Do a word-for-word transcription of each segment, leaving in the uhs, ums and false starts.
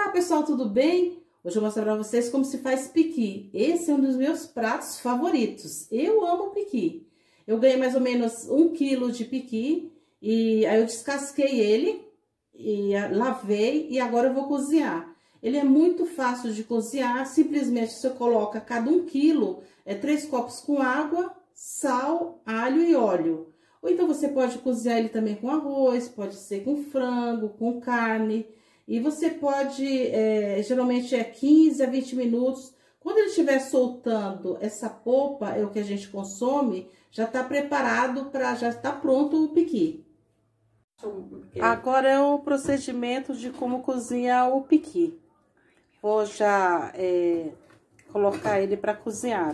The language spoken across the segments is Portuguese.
Olá pessoal, tudo bem? Hoje eu vou mostrar para vocês como se faz piqui. Esse é um dos meus pratos favoritos. Eu amo piqui. Eu ganhei mais ou menos um quilo de piqui e aí eu descasquei ele e lavei e agora eu vou cozinhar. Ele é muito fácil de cozinhar, simplesmente você coloca cada um quilo, é três copos com água, sal, alho e óleo. Ou então você pode cozinhar ele também com arroz, pode ser com frango, com carne. E você pode, é, geralmente é quinze a vinte minutos. Quando ele estiver soltando essa polpa, é o que a gente consome, já está preparado para, já está pronto o piqui. Agora é o procedimento de como cozinhar o piqui. Vou já é, colocar ele para cozinhar.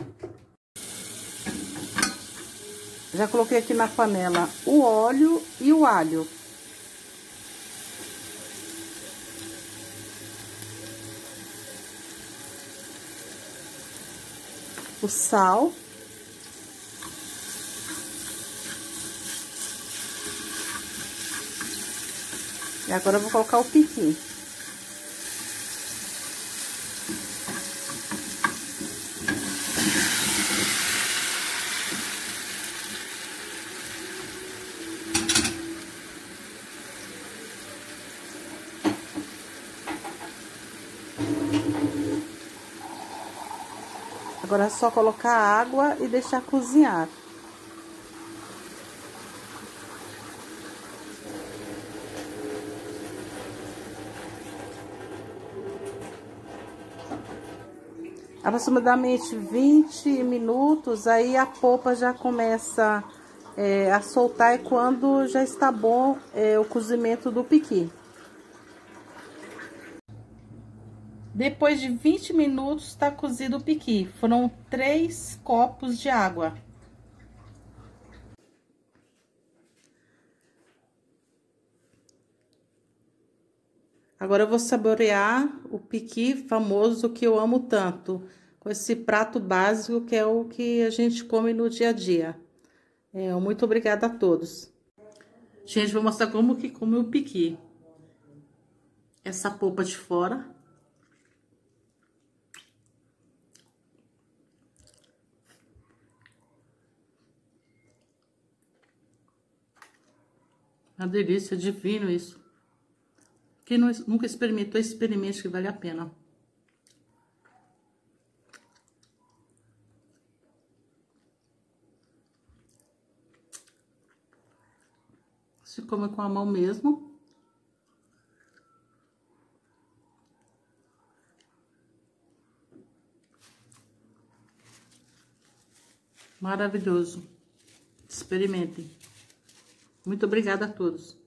Já coloquei aqui na panela o óleo e o alho. O sal. E agora eu vou colocar o piqui. Agora é só colocar água e deixar cozinhar. Aproximadamente vinte minutos, aí a polpa já começa é, a soltar, e quando já está bom é, o cozimento do piqui. Depois de vinte minutos, está cozido o piqui. Foram três copos de água. Agora eu vou saborear o piqui famoso que eu amo tanto, com esse prato básico que é o que a gente come no dia a dia. É, muito obrigada a todos. Gente, vou mostrar como que come o piqui. Essa polpa de fora. Uma delícia, divino isso. Quem não, nunca experimentou, experimente que vale a pena. Se come com a mão mesmo. Maravilhoso. Experimentem. Muito obrigada a todos.